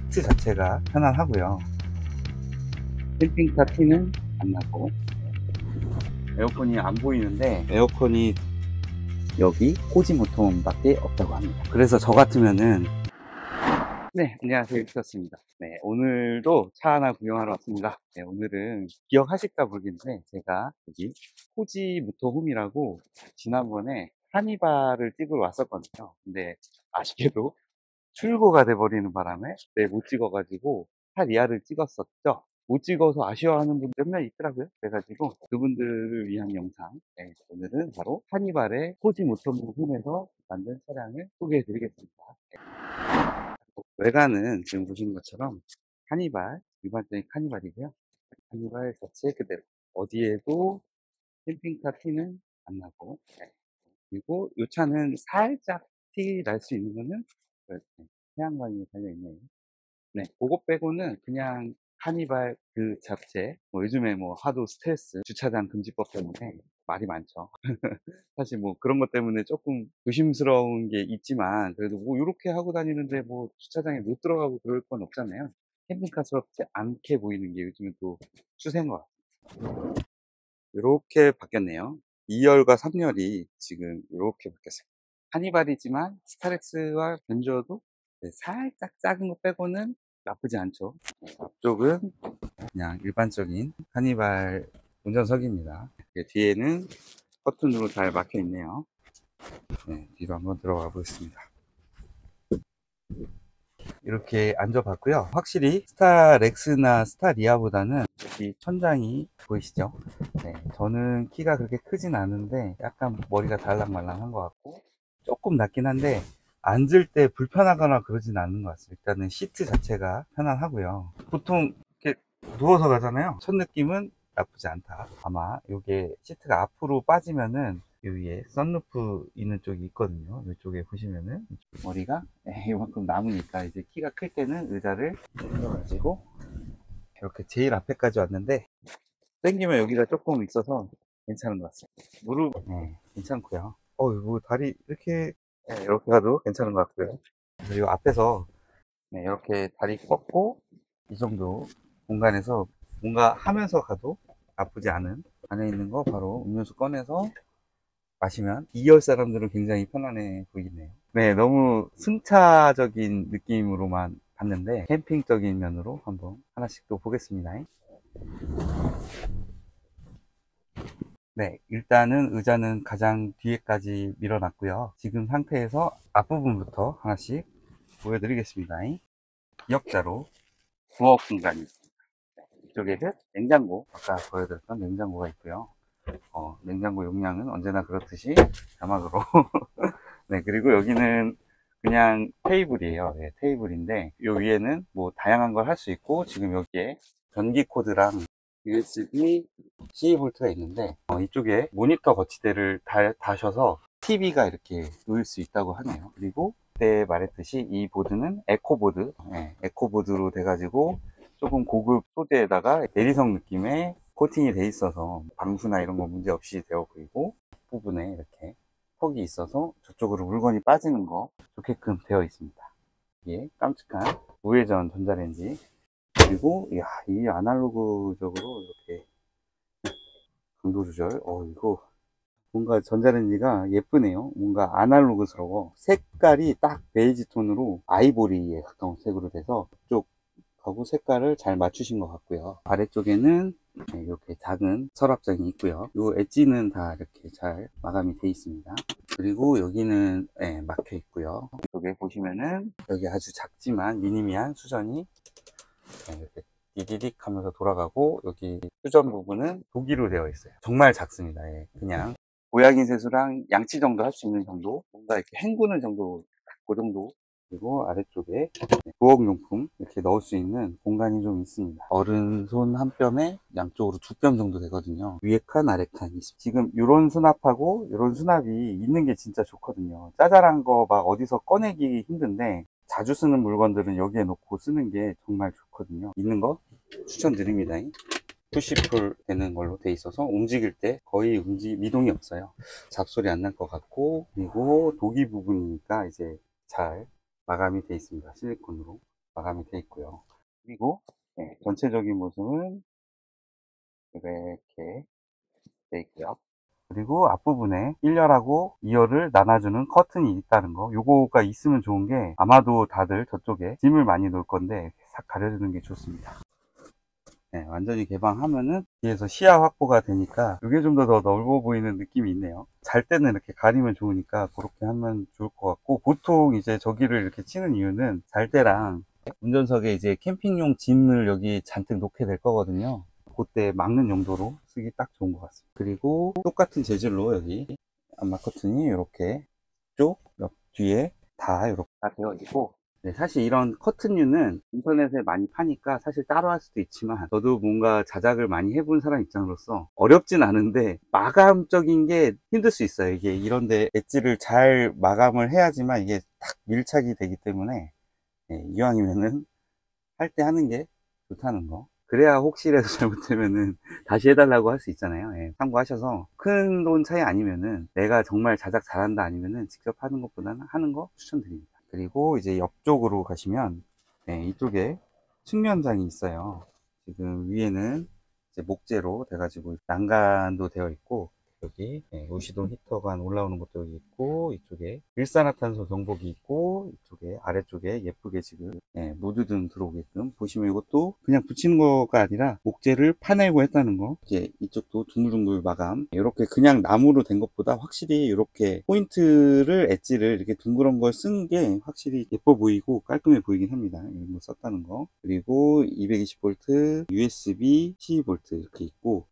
시트 자체가 편안하고요. 캠핑카 티는 안 나고, 에어컨이 안 보이는데 에어컨이 여기 코지 모터홈밖에 없다고 합니다. 그래서 저 같으면은 네, 안녕하세요, 유튜버입니다. 네, 오늘도 차 하나 구경하러 왔습니다. 네, 오늘은 기억하실까 모르겠는데 제가 여기 코지 모터홈이라고 지난번에 카니발을 찍으러 왔었거든요. 근데 아쉽게도 출고가 돼버리는 바람에 못 찍어가지고 차 리아를 찍었었죠. 못 찍어서 아쉬워하는 분들 몇 명 있더라고요. 그래가지고 그분들을 위한 영상, 네, 오늘은 바로 카니발의 코지 모터홈에서 만든 차량을 소개해드리겠습니다. 외관은 지금 보시는 것처럼 카니발, 일반적인 카니발이고요. 카니발 자체 그대로 어디에도 캠핑카 티는 안 나고, 네. 그리고 이 차는 살짝 티 날 수 있는 거는 이렇게 태양광이 달려있네요. 네, 그거 빼고는 그냥 카니발 그 자체, 뭐 요즘에 뭐 하도 스트레스, 주차장 금지법 때문에 말이 많죠. 사실 뭐 그런 것 때문에 조금 조심스러운 게 있지만, 그래도 뭐 이렇게 하고 다니는데 뭐 주차장에 못 들어가고 그럴 건 없잖아요. 캠핑카스럽지 않게 보이는 게 요즘에 또 추세인 것 같아요. 이렇게 바뀌었네요. 2열과 3열이 지금 이렇게 바뀌었어요. 카니발이지만 스타렉스와 견주어도 살짝 작은 거 빼고는 나쁘지 않죠. 앞쪽은 그냥 일반적인 카니발 운전석입니다. 뒤에는 커튼으로 잘 막혀 있네요. 네, 뒤로 한번 들어가 보겠습니다. 이렇게 앉아봤고요. 확실히 스타렉스나 스타리아보다는 여기 천장이 보이시죠? 네, 저는 키가 그렇게 크진 않은데 약간 머리가 달랑말랑한 것 같고 조금 낮긴 한데 앉을 때 불편하거나 그러진 않는 것 같습니다. 일단은 시트 자체가 편안하고요. 보통 이렇게 누워서 가잖아요. 첫 느낌은 나쁘지 않다. 아마 이게 시트가 앞으로 빠지면은 이 위에 썬루프 있는 쪽이 있거든요. 이쪽에 보시면은 머리가 이만큼 남으니까 이제 키가 클 때는 의자를 들어가지고 이렇게 제일 앞에까지 왔는데 당기면 여기가 조금 있어서 괜찮은 것 같습니다. 무릎 괜찮고요. 이거 다리 이렇게 이렇게 가도 괜찮은 것 같고요. 그래서 이 앞에서 이렇게 다리 뻗고 이 정도 공간에서 뭔가 하면서 가도 나쁘지 않은, 안에 있는 거 바로 음료수 꺼내서 마시면 2열 사람들은 굉장히 편안해 보이네요. 네, 너무 승차적인 느낌으로만 봤는데 캠핑적인 면으로 한번 하나씩 또 보겠습니다. 네, 일단은 의자는 가장 뒤에까지 밀어놨고요. 지금 상태에서 앞부분부터 하나씩 보여드리겠습니다. 기역자로 부엌 공간이 있습니다. 이쪽에는 냉장고, 아까 보여드렸던 냉장고가 있고요. 냉장고 용량은 언제나 그렇듯이 자막으로 네, 그리고 여기는 그냥 테이블이에요. 네, 테이블인데 요 위에는 뭐 다양한 걸 할 수 있고, 지금 여기에 전기 코드랑 USB-C 볼트가 있는데 이쪽에 모니터 거치대를 다셔서 TV가 이렇게 놓일 수 있다고 하네요. 그리고 그때 말했듯이 이 보드는 에코보드, 에코보드로 돼가지고 조금 고급 소재에다가 내리석 느낌의 코팅이 돼 있어서 방수나 이런 거 문제 없이 되어 보이고, 부분에 이렇게 턱이 있어서 저쪽으로 물건이 빠지는 거 좋게끔 되어 있습니다. 이게 깜찍한 우회전 전자레인지, 그리고 이 아날로그적으로 이렇게 강도 조절, 이거 뭔가 전자레인지가 예쁘네요. 뭔가 아날로그스러워. 색깔이 딱 베이지 톤으로 아이보리에 가까운 색으로 돼서 이쪽하고 색깔을 잘 맞추신 것 같고요. 아래쪽에는 이렇게 작은 서랍장이 있고요. 이 엣지는 다 이렇게 잘 마감이 되어 있습니다. 그리고 여기는 막혀 있고요. 이쪽에 보시면은 여기 아주 작지만 미니미한 수전이 이렇게 디디딕 하면서 돌아가고, 여기 수전 부분은 독일로 되어 있어요. 정말 작습니다. 그냥 고양이 세수랑 양치 정도 할 수 있는 정도, 뭔가 이렇게 헹구는 정도, 그 정도. 그리고 아래쪽에 부엌용품 이렇게 넣을 수 있는 공간이 좀 있습니다. 어른 손 한 뼘에 양쪽으로 2뼘 정도 되거든요. 위에 칸 아래 칸이 있습니다. 지금 이런 수납하고 이런 수납이 있는 게 진짜 좋거든요. 짜잘한 거 막 어디서 꺼내기 힘든데 자주 쓰는 물건들은 여기에 놓고 쓰는 게 정말 좋거든요. 있는 거 추천드립니다. 푸시풀 되는 걸로 돼 있어서 움직일 때 거의 미동이 없어요. 잡소리 안 날 것 같고, 그리고 독이 부분이니까 이제 잘 마감이 돼 있습니다. 실리콘으로. 마감이 되어 있고요. 그리고 네, 전체적인 모습은 이렇게 되어 있고요. 그리고 앞부분에 1열하고 2열을 나눠주는 커튼이 있다는 거, 요거가 있으면 좋은 게 아마도 다들 저쪽에 짐을 많이 놓을 건데 싹 가려주는 게 좋습니다. 네, 완전히 개방하면은 뒤에서 시야 확보가 되니까 이게 좀 더 넓어 보이는 느낌이 있네요. 잘 때는 이렇게 가리면 좋으니까 그렇게 하면 좋을 것 같고, 보통 이제 저기를 이렇게 치는 이유는 잘 때랑 운전석에 이제 캠핑용 짐을 여기 잔뜩 놓게 될 거거든요. 그때 막는 용도로 쓰기 딱 좋은 것 같습니다. 그리고 똑같은 재질로 여기 안마 커튼이 이렇게 쪽, 옆, 뒤에 다 이렇게 다 되어 있고, 네, 사실 이런 커튼류는 인터넷에 많이 파니까 사실 따로 할 수도 있지만, 저도 뭔가 자작을 많이 해본 사람 입장으로서 어렵진 않은데 마감적인 게 힘들 수 있어요. 이게 이런데 엣지를 잘 마감을 해야지만 이게 딱 밀착이 되기 때문에, 네, 이왕이면은 할 때 하는 게 좋다는 거. 그래야 혹시라도 잘못되면은 다시 해달라고 할 수 있잖아요. 예, 참고하셔서 큰 돈 차이 아니면은 내가 정말 자작 잘한다 아니면은 직접 하는 것보다는 하는 거 추천드립니다. 그리고 이제 옆쪽으로 가시면 네, 이쪽에 측면장이 있어요. 지금 위에는 이제 목재로 돼가지고 난간도 되어 있고, 여기 우시동 히터가 올라오는 것도 여기 있고, 이쪽에 일산화탄소 경보기 있고, 이쪽에 아래쪽에 예쁘게 지금 무드등 들어오게끔 보시면, 이것도 그냥 붙이는 거가 아니라 목재를 파내고 했다는 거. 이제 이쪽도 둥글둥글 마감, 이렇게 그냥 나무로 된 것보다 확실히 이렇게 포인트를 엣지를 이렇게 둥그런 걸 쓴 게 확실히 예뻐 보이고 깔끔해 보이긴 합니다. 이런 거 썼다는 거. 그리고 220V USB 12V 이렇게 있고,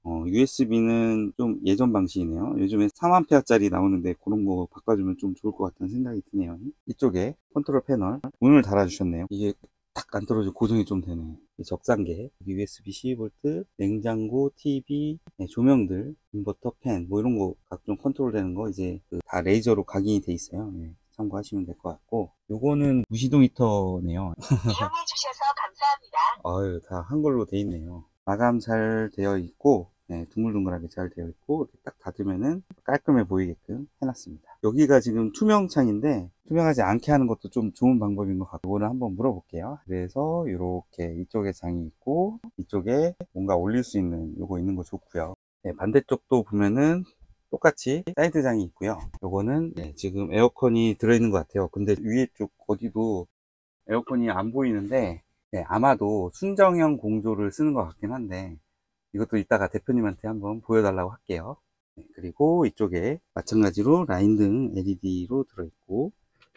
USB는 좀 예전 방식이네요. 요즘에 3A짜리 나오는데 그런 거 바꿔주면 좀 좋을 것 같다는 생각이 드네요. 이쪽에 컨트롤 패널 문을 달아주셨네요. 이게 딱 안 떨어지고 고정이 좀 되네. 적상계, USB 12V, 냉장고, TV, 조명들, 인버터, 팬, 뭐 이런 거 각종 컨트롤 되는 거 이제 다 레이저로 각인이 돼 있어요. 참고하시면 될 것 같고, 요거는 무시동 히터네요. 이용해 주셔서 감사합니다. 아유, 다 한글로 돼 있네요. 마감 잘 되어 있고, 네, 둥글둥글하게 잘 되어 있고, 이렇게 딱 닫으면은 깔끔해 보이게끔 해놨습니다. 여기가 지금 투명창인데 투명하지 않게 하는 것도 좀 좋은 방법인 것 같고, 이거는 한번 물어볼게요. 그래서 이렇게 이쪽에 장이 있고, 이쪽에 뭔가 올릴 수 있는 요거 있는 거 좋고요. 네, 반대쪽도 보면은 똑같이 사이드장이 있고요. 요거는 지금 에어컨이 들어있는 것 같아요. 근데 위에 쪽 어디도 에어컨이 안 보이는데, 아마도 순정형 공조를 쓰는 것 같긴 한데, 이것도 이따가 대표님한테 한번 보여달라고 할게요. 그리고 이쪽에 마찬가지로 라인등 LED로 들어있고,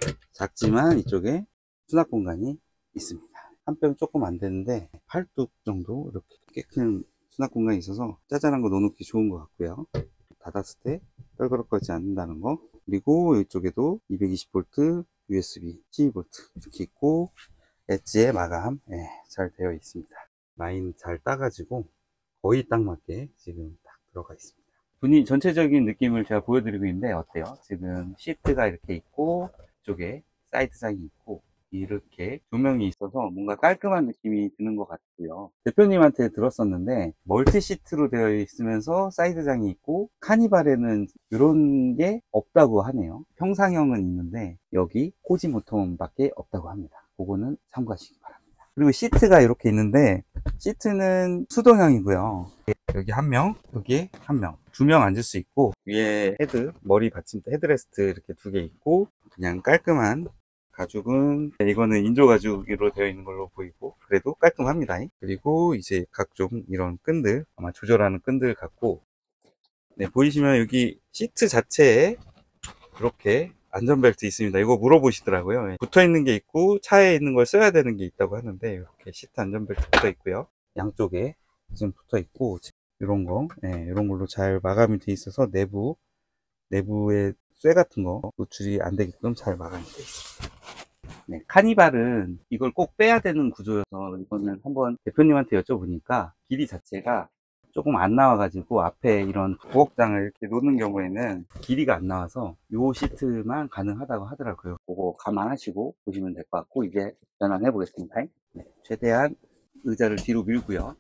작지만 이쪽에 수납 공간이 있습니다. 한 뼘 조금 안 되는데 팔뚝 정도 이렇게 꽤 큰 수납 공간이 있어서 짜잘한 거 넣어놓기 좋은 것 같고요. 닫았을 때 떨그럭거리지 않는다는 거. 그리고 이쪽에도 220V USB 12V 이렇게 있고, 엣지의 마감 잘 되어 있습니다. 라인 잘 따가지고 거의 딱 맞게 지금 딱 들어가 있습니다. 분위 전체적인 느낌을 제가 보여드리고 있는데 어때요? 지금 시트가 이렇게 있고, 이쪽에 사이드장이 있고, 이렇게 조명이 있어서 뭔가 깔끔한 느낌이 드는 것 같고요. 대표님한테 들었었는데 멀티 시트로 되어 있으면서 사이드장이 있고, 카니발에는 이런 게 없다고 하네요. 평상형은 있는데 여기 코지 모텀밖에 없다고 합니다. 그거는 참고하시기 바랍니다. 그리고 시트가 이렇게 있는데, 시트는 수동형이고요. 여기 한 명, 여기 한 명, 두 명 앉을 수 있고, 위에 헤드, 머리 받침대, 헤드레스트 이렇게 두 개 있고, 그냥 깔끔한 가죽은, 이거는 인조 가죽으로 되어 있는 걸로 보이고, 그래도 깔끔합니다. 그리고 이제 각종 이런 끈들, 아마 조절하는 끈들 같고, 보이시면 여기 시트 자체에 이렇게 안전벨트 있습니다. 이거 물어보시더라고요. 붙어 있는 게 있고 차에 있는 걸 써야 되는 게 있다고 하는데, 이렇게 시트 안전벨트 붙어 있고요. 양쪽에 지금 붙어 있고, 이런 거, 이런 걸로 잘 마감이 돼 있어서 내부에 쇠 같은 거 노출이 안 되게끔 잘 마감이 돼 있습니다. 카니발은 이걸 꼭 빼야 되는 구조여서 이거는 한번 대표님한테 여쭤보니까 길이 자체가 조금 안 나와가지고, 앞에 이런 부엌장을 이렇게 놓는 경우에는 길이가 안 나와서 요 시트만 가능하다고 하더라고요. 그거 감안하시고 보시면 될 것 같고, 이제 전환해 보겠습니다. 최대한 의자를 뒤로 밀고요.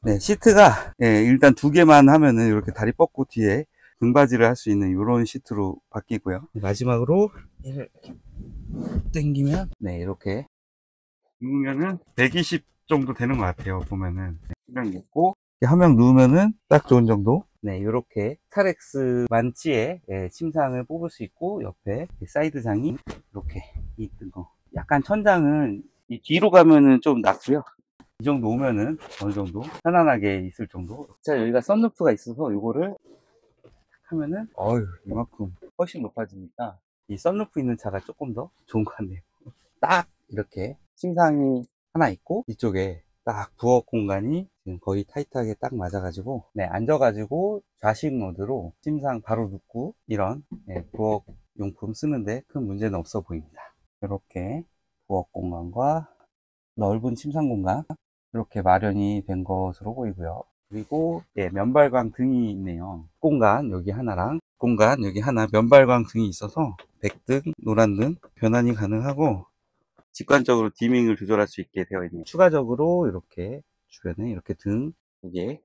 네, 시트가 일단 두 개만 하면은 이렇게 다리 뻗고 뒤에 등받이를 할 수 있는 이런 시트로 바뀌고요. 마지막으로 얘를 이렇게 당기면 네, 이렇게 누우면은 120 정도 되는 것 같아요. 보면은 수명 있고 한 명 누우면은 딱 좋은 정도. 네, 이렇게 스타렉스 만치에 침상을 뽑을 수 있고 옆에 사이드장이 이렇게 있던 거. 약간 천장은 이 뒤로 가면은 좀 낮고요. 이 정도 오면은 어느 정도 편안하게 있을 정도. 자, 여기가 썬루프가 있어서 이거를 하면은 어휴 이만큼 훨씬 높아지니까 이 썬루프 있는 차가 조금 더 좋은 것 같네요. 딱 이렇게 침상이 하나 있고 이쪽에 딱 부엌 공간이 지금 거의 타이트하게 딱 맞아가지고 네, 앉아가지고 좌식 모드로 침상 바로 눕고 이런 부엌 용품 쓰는데 큰 문제는 없어 보입니다. 이렇게 부엌 공간과 넓은 침상 공간 이렇게 마련이 된 것으로 보이고요. 그리고 면발광 등이 있네요. 공간 여기 하나랑 공간 여기 하나 면발광 등이 있어서 백등, 노란등 변환이 가능하고 직관적으로 디밍을 조절할 수 있게 되어 있네요. 추가적으로 이렇게 주변에 이렇게 등 두 개,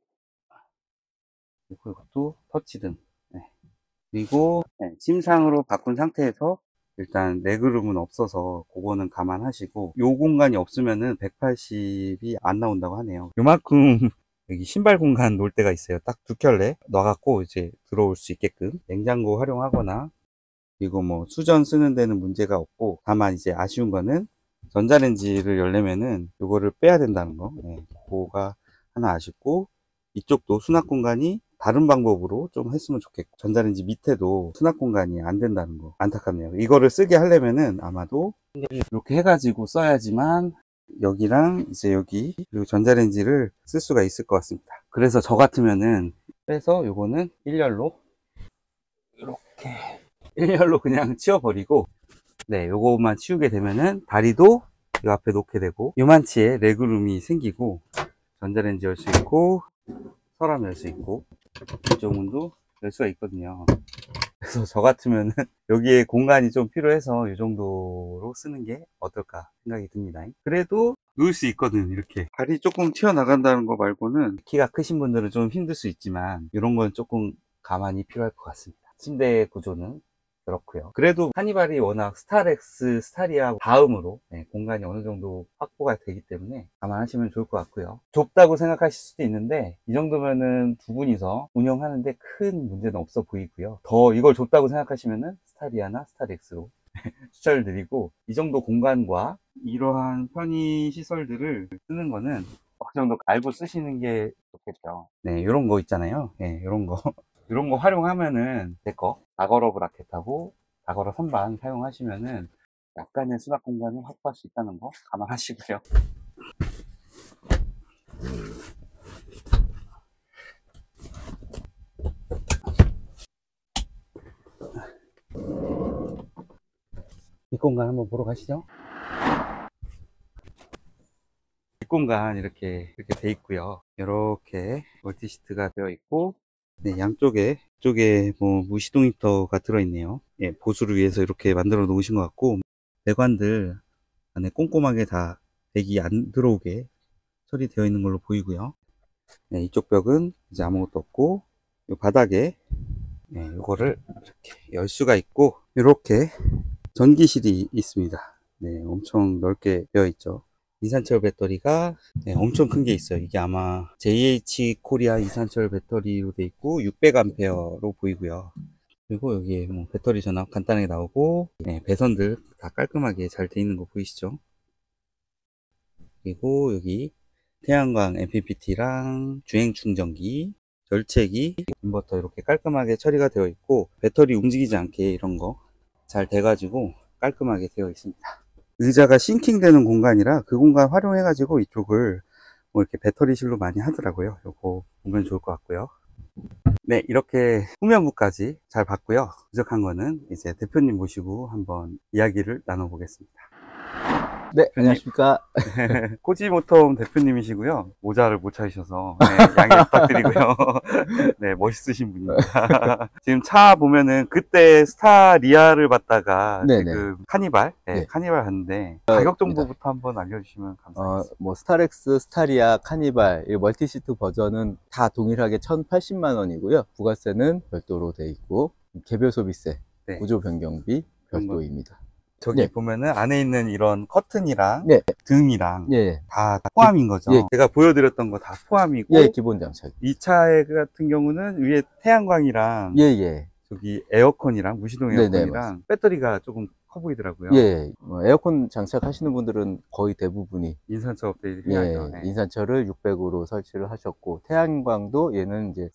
그리고 이것도 터치등. 네. 그리고 침상으로 바꾼 상태에서 일단 레그룸은 없어서 그거는 감안하시고 요 공간이 없으면은 180이 안 나온다고 하네요. 요만큼 여기 신발 공간 놓을 때가 있어요. 딱 두 켤레 놔갖고 이제 들어올 수 있게끔 냉장고 활용하거나 그리고 뭐 수전 쓰는 데는 문제가 없고 다만 이제 아쉬운 거는 전자레인지를 열려면은 요거를 빼야 된다는 거. 그거가 하나 아쉽고 이쪽도 수납 공간이 다른 방법으로 좀 했으면 좋겠고 전자레인지 밑에도 수납 공간이 안 된다는 거 안타깝네요. 이거를 쓰게 하려면은 아마도 이렇게 해가지고 써야지만 여기랑 이제 여기 그리고 전자레인지를 쓸 수가 있을 것 같습니다. 그래서 저 같으면은 빼서 요거는 일렬로 이렇게 일렬로 그냥 치워버리고 네, 요거만 치우게 되면은 다리도 이 앞에 놓게 되고 요만치의 레그룸이 생기고 전자레인지 열 수 있고 서랍 열 수 있고 이쪽 문도 열 수가 있거든요. 그래서 저 같으면은 여기에 공간이 좀 필요해서 이 정도로 쓰는 게 어떨까 생각이 듭니다. 그래도 누울 수 있거든. 이렇게 발이 조금 튀어나간다는 거 말고는 키가 크신 분들은 좀 힘들 수 있지만 이런 건 조금 가만히 필요할 것 같습니다. 침대 구조는 그렇고요. 그래도 하니발이 워낙 스타렉스, 스타리아 다음으로 공간이 어느 정도 확보가 되기 때문에 감안하시면 좋을 것 같고요. 좁다고 생각하실 수도 있는데 이 정도면은 두 분이서 운영하는데 큰 문제는 없어 보이고요. 더 이걸 좁다고 생각하시면은 스타리아나 스타렉스로 추천드리고 이 정도 공간과 이러한 편의 시설들을 쓰는 거는 어느 정도 알고 쓰시는 게 좋겠죠. 네, 이런 거 있잖아요. 네, 이런 거. 이런 거 활용하면은 제거 다거러 브라켓하고 다거러 선반 사용하시면은 약간의 수납 공간을 확보할 수 있다는 거 감안하시고요. 뒷공간 한번 보러 가시죠. 뒷공간 이렇게 돼 있고요. 이렇게 멀티시트가 되어 있고 네, 양쪽에 이쪽에 뭐 무시동 히터가 들어있네요. 예, 보수를 위해서 이렇게 만들어 놓으신 것 같고 배관들 안에 꼼꼼하게 다 배기 안 들어오게 처리되어 있는 걸로 보이고요. 네, 이쪽 벽은 이제 아무것도 없고 이 바닥에 이거를 이렇게 열 수가 있고 이렇게 전기실이 있습니다. 네, 엄청 넓게 되어 있죠. 이산철 배터리가 엄청 큰 게 있어요. 이게 아마 JH 코리아 이산철 배터리로 돼 있고 600A로 보이고요. 그리고 여기에 뭐 배터리 전압 간단하게 나오고 배선들 다 깔끔하게 잘 돼 있는 거 보이시죠? 그리고 여기 태양광 MPPT랑 주행 충전기, 절체기, 인버터 이렇게 깔끔하게 처리가 되어 있고 배터리 움직이지 않게 이런 거 잘 돼가지고 깔끔하게 되어 있습니다. 의자가 싱킹 되는 공간이라 그 공간 활용해 가지고 이쪽을 뭐 이렇게 배터리실로 많이 하더라고요. 요거 보면 좋을 것 같고요. 네, 이렇게 후면부까지 잘 봤고요. 부족한 거는 이제 대표님 모시고 한번 이야기를 나눠 보겠습니다. 네, 안녕하십니까. 코지모톰 대표님이시고요. 모자를 못 찾으셔서 네, 양해 부탁드리고요. 네, 멋있으신 분입니다. 지금 차 보면은 그때 스타리아를 봤다가 네네. 지금 카니발, 네. 카니발 갔는데 가격 정보부터 한번 알려주시면 감사하겠습니다. 뭐 스타렉스, 스타리아, 카니발, 이 멀티시트 버전은 다 동일하게 1,080만 원이고요. 부가세는 별도로 돼 있고, 개별 소비세, 네. 구조 변경비 별도입니다. 저기 네. 보면은 안에 있는 이런 커튼이랑 네. 등이랑 예, 다 포함인 거죠. 예. 제가 보여드렸던 거 다 포함이고 예, 기본 장착. 이 차에 같은 경우는 위에 태양광이랑 예, 예. 저기 에어컨이랑 무시동 네네, 에어컨이랑 배터리가 조금 커 보이더라고요. 예, 뭐 에어컨 장착하시는 분들은 거의 대부분이 인산차 업데이트 예, 해야죠. 네. 인산철을 600으로 설치를 하셨고, 태양광도 얘는 이제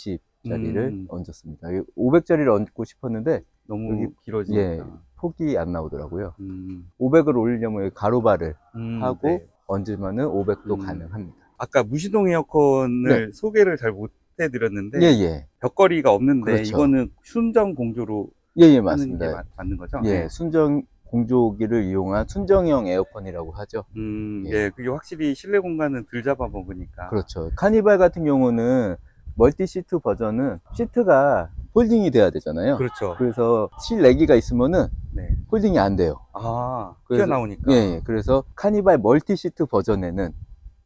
320짜리를 얹었습니다. 500짜리를 얹고 싶었는데 너무 여기- 길어지니까. 예, 폭이 안 나오더라고요. 음, 500을 올리려면 여기 가로바를 하고 네. 얹으면은 500도 음. 가능합니다. 아까 무시동 에어컨을 소개를 잘 못 해드렸는데 네. 예. 벽걸이가 없는데 그렇죠. 이거는 순정 공조로 예, 예, 하는 게 맞습니다. 맞는 거죠? 예, 네. 순정 공조기를 이용한 순정형 에어컨이라고 하죠. 예, 예. 그게 확실히 실내 공간은 덜 잡아먹으니까. 그렇죠. 카니발 같은 경우는 멀티시트 버전은 시트가 폴딩이 돼야 되잖아요. 그렇죠. 그래서 실내기가 있으면은 네. 폴딩이 안 돼요. 아, 그래서- 튀어나오니까. 예, 예. 그래서 카니발 멀티시트 버전에는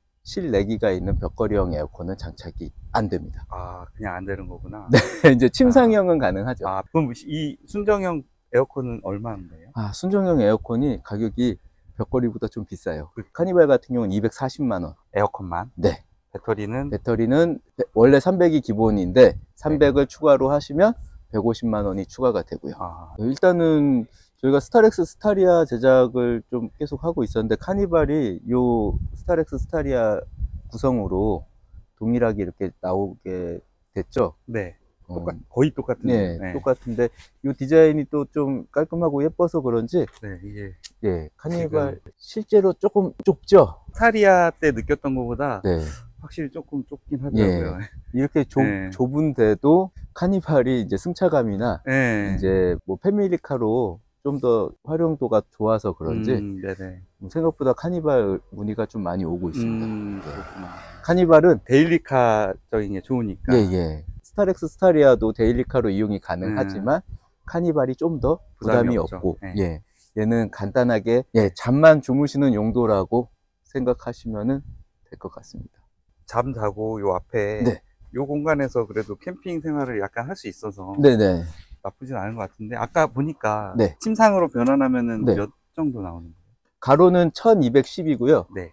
실내기가 있는 벽걸이형 에어컨은 장착이 안 됩니다. 아, 그냥 안 되는 거구나. 이제 침상형은 가능하죠. 아, 그럼 이 순정형 에어컨은 얼마인데요? 순정형 에어컨이 가격이 벽걸이보다 좀 비싸요. 카니발 같은 경우는 240만 원. 에어컨만? 네. 배터리는? 배터리는 원래 300이 기본인데 300을 추가로 하시면 150만 원이 추가가 되고요. 아, 일단은 저희가 스타렉스 스타리아 제작을 좀 계속 하고 있었는데, 카니발이 요 스타렉스 스타리아 구성으로 동일하게 이렇게 나오게 됐죠. 네. 어, 거의 똑같은. 네, 네. 똑같은데 이 디자인이 또 좀 깔끔하고 예뻐서 그런지 네, 이게 예, 카니발 실제로 조금 좁죠. 스타리아 때 느꼈던 것보다 네, 확실히 조금 좁긴 하더라고요. 이렇게 네. 좁은데도 카니발이 이제 승차감이나 네. 이제 뭐 패밀리카로 좀 더 활용도가 좋아서 그런지 네네. 생각보다 카니발 문의가 좀 많이 오고 있습니다. 그렇구나. 카니발은 데일리카적인 게 좋으니까. 예. 스타렉스 스타리아도 데일리카로 이용이 가능하지만 카니발이 좀 더 부담이 부담이 없죠. 없고 네. 예. 얘는 간단하게 잠만 주무시는 용도라고 생각하시면은 될 것 같습니다. 잠 자고 요 앞에 네. 요 공간에서 그래도 캠핑 생활을 약간 할 수 있어서 네네. 나쁘진 않은 것 같은데 아까 보니까 네. 침상으로 변환하면은 네. 몇 정도 나오는 거예요? 가로는 1210이고요. 네.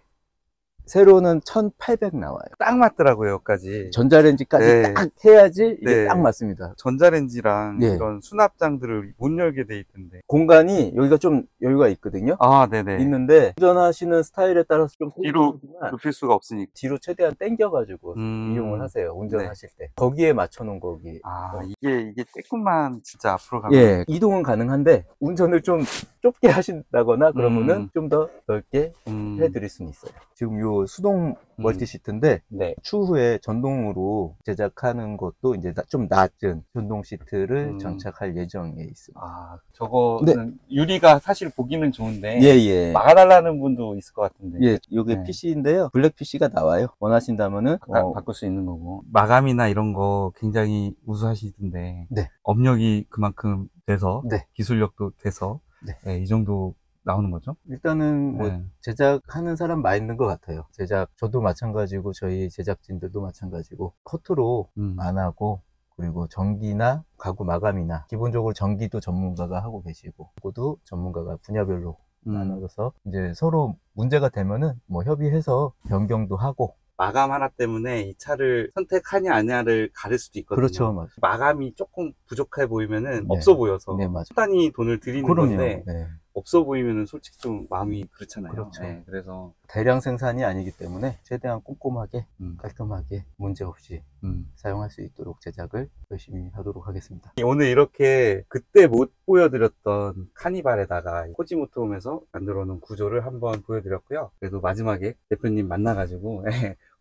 세로는 1800 나와요. 딱 맞더라고요, 여기까지. 전자레인지까지 네. 딱 해야지 이게 네. 딱 맞습니다. 전자레인지랑 네. 이런 수납장들을 못 열게 돼 있던데. 공간이 여기가 좀 여유가 있거든요. 아, 네네. 있는데 운전하시는 스타일에 따라서 좀 뒤로 소극적이지만 눕힐 수가 없으니까. 뒤로 최대한 당겨가지고 이용을 하세요. 운전하실 때. 거기에 맞춰놓은 거기. 아, 이게 조금만 진짜 앞으로 가면. 예, 이동은 가능한데 운전을 좀 좁게 하신다거나 그러면은 좀 더 넓게 해드릴 수는 있어요. 지금 요 수동 멀티시트인데 네. 추후에 전동으로 제작하는 것도 이제 좀 낮은 전동 시트를 음. 장착할 예정에 있습니다. 아, 저거는 유리가 사실 보기는 좋은데. 예. 막아달라는 분도 있을 것 같은데. 예, 요게 네. PC인데요. 블랙 PC가 나와요. 원하신다면은 바꿀 수 있는 거고. 마감이나 이런 거 굉장히 우수하시던데. 네. 업력이 그만큼 돼서. 네. 기술력도 돼서. 네. 네, 이 정도 나오는 거죠? 일단은 뭐 네. 제작하는 사람 많은 것 같아요. 저도 마찬가지고 저희 제작진들도 마찬가지고 커트로 안 하고, 그리고 전기나 가구 마감이나 기본적으로 전기도 전문가가 하고 계시고 가구도 전문가가 분야별로 나눠서 이제 서로 문제가 되면은 뭐 협의해서 변경도 하고. 마감 하나 때문에 이 차를 선택하냐 아냐를 가릴 수도 있거든요. 그렇죠, 맞아요. 마감이 조금 부족해 보이면은 네. 없어 보여서 네, 맞아요. 단히 돈을 들이는 그럼요. 건데 네. 없어 보이면은 솔직히 좀 마음이 그렇잖아요. 그렇죠. 네, 그래서 대량 생산이 아니기 때문에 최대한 꼼꼼하게 음. 깔끔하게 문제없이 사용할 수 있도록 제작을 열심히 하도록 하겠습니다. 오늘 이렇게 그때 못 보여드렸던 카니발에다가 코지모토홈에서 만들어 놓은 구조를 한번 보여드렸고요. 그래도 마지막에 대표님 만나가지고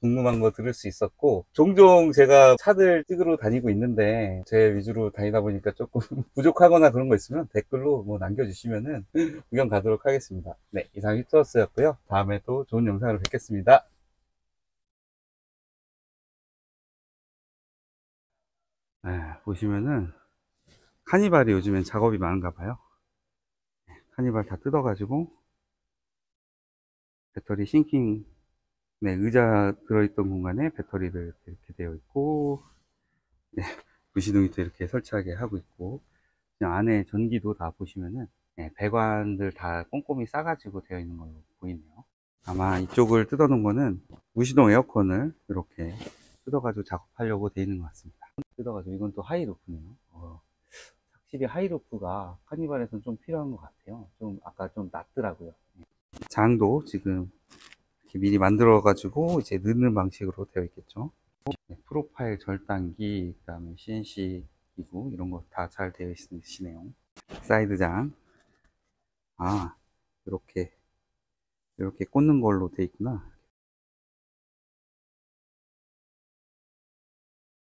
궁금한 거 들을 수 있었고, 종종 제가 차들 찍으러 다니고 있는데 제 위주로 다니다 보니까 조금 부족하거나 그런 거 있으면 댓글로 뭐 남겨주시면은 구경 가도록 하겠습니다. 네, 이상 휘트워스였고요. 다음에 또 좋은 영상으로 뵙겠습니다. 네, 보시면은 카니발이 요즘엔 작업이 많은가 봐요. 카니발 다 뜯어가지고 배터리 싱킹, 네, 의자 들어있던 공간에 배터리를 이렇게 되어 있고, 네, 부시동이 또 이렇게 설치하게 하고 있고, 그냥 안에 전기도 다 보시면은, 네, 배관들 다 꼼꼼히 싸가지고 되어 있는 걸로 보이네요. 아마 이쪽을 뜯어 놓은 거는 무시동 에어컨을 이렇게 뜯어가지고 작업하려고 되어 있는 것 같습니다. 뜯어가지고, 이건 또 하이루프네요. 확실히 하이루프가 카니발에서는 좀 필요한 것 같아요. 좀 아까 좀 낮더라고요. 장도 지금 이렇게 미리 만들어 가지고 이제 넣는 방식으로 되어 있겠죠. 네, 프로파일 절단기, 그 다음에 CNC 기구 이런 거 다 잘 되어 있으시네요. 사이드장, 아, 이렇게 꽂는 걸로 되어 있구나.